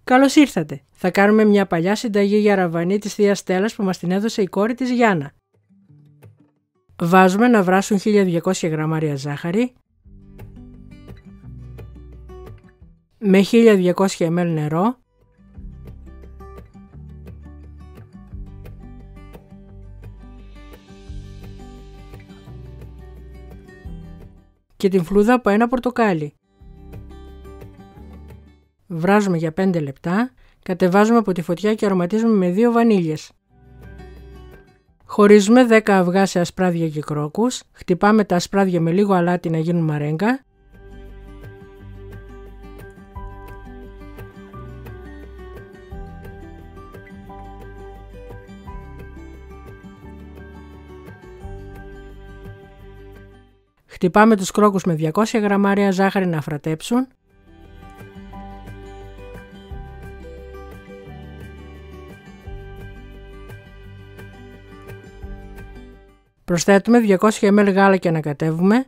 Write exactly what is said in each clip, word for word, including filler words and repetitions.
Καλώς ήρθατε! Θα κάνουμε μια παλιά συνταγή για ραβανί της Θείας Στέλλας που μας την έδωσε η κόρη της Γιάννα. Βάζουμε να βράσουν χίλια διακόσια γραμμάρια ζάχαρη με χίλια διακόσια μιλιλίτρα νερό και την φλούδα από ένα πορτοκάλι. Βράζουμε για πέντε λεπτά, κατεβάζουμε από τη φωτιά και αρωματίζουμε με δύο βανίλιες. Χωρίζουμε δέκα αυγά σε ασπράδια και κρόκους, χτυπάμε τα ασπράδια με λίγο αλάτι να γίνουν μαρέγκα. Χτυπάμε τους κρόκους με διακόσια γραμμάρια ζάχαρη να φρατέψουν. Προσθέτουμε διακόσια μιλιλίτρα γάλα και ανακατεύουμε.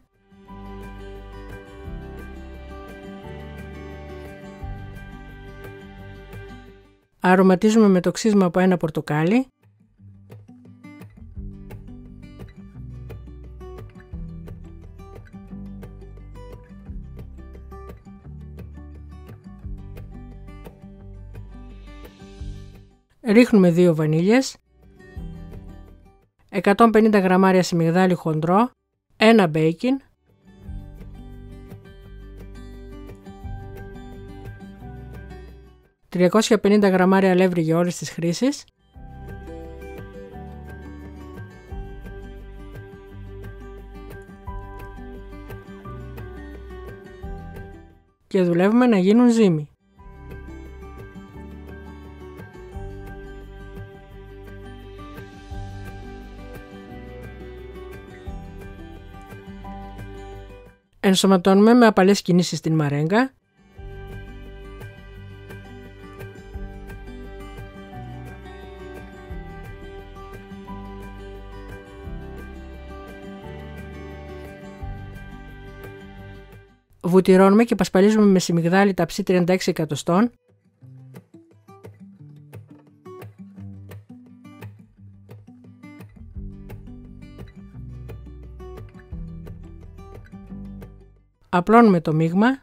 Αρωματίζουμε με το ξύσμα από ένα πορτοκάλι. Ρίχνουμε δύο βανίλιες, εκατόν πενήντα γραμμάρια σιμιγδάλι χοντρό, ένα μπέικιν, τριακόσια πενήντα γραμμάρια αλεύρι για όλες τις χρήσεις, και δουλεύουμε να γίνουν ζύμη. Ενσωματώνουμε με απαλές κινήσεις την μαρέγκα. Βουτυρώνουμε και πασπαλίζουμε με σιμιγδάλι ταψί τριάντα έξι εκατοστών. Απλώνουμε το μείγμα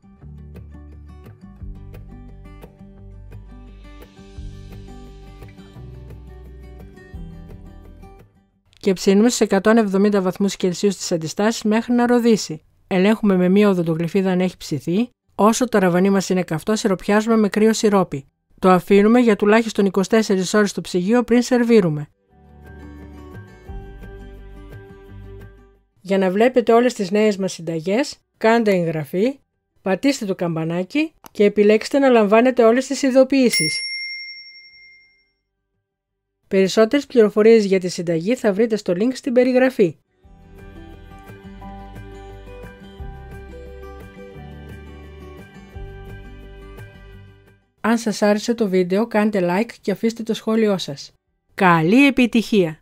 και ψήνουμε στους εκατόν εβδομήντα βαθμούς Κελσίου στις αντιστάσεις μέχρι να ροδίσει. Ελέγχουμε με μία οδοντογλυφίδα αν έχει ψηθεί. Όσο το ραβανί μας είναι καυτό, σιροπιάζουμε με κρύο σιρόπι. Το αφήνουμε για τουλάχιστον είκοσι τέσσερις ώρες στο ψυγείο πριν σερβίρουμε. Για να βλέπετε όλες τις νέες μας συνταγές, κάντε εγγραφή, πατήστε το καμπανάκι και επιλέξτε να λαμβάνετε όλες τις ειδοποιήσεις. Περισσότερες πληροφορίες για τη συνταγή θα βρείτε στο link στην περιγραφή. Αν σας άρεσε το βίντεο, κάντε like και αφήστε το σχόλιο σας. Καλή επιτυχία!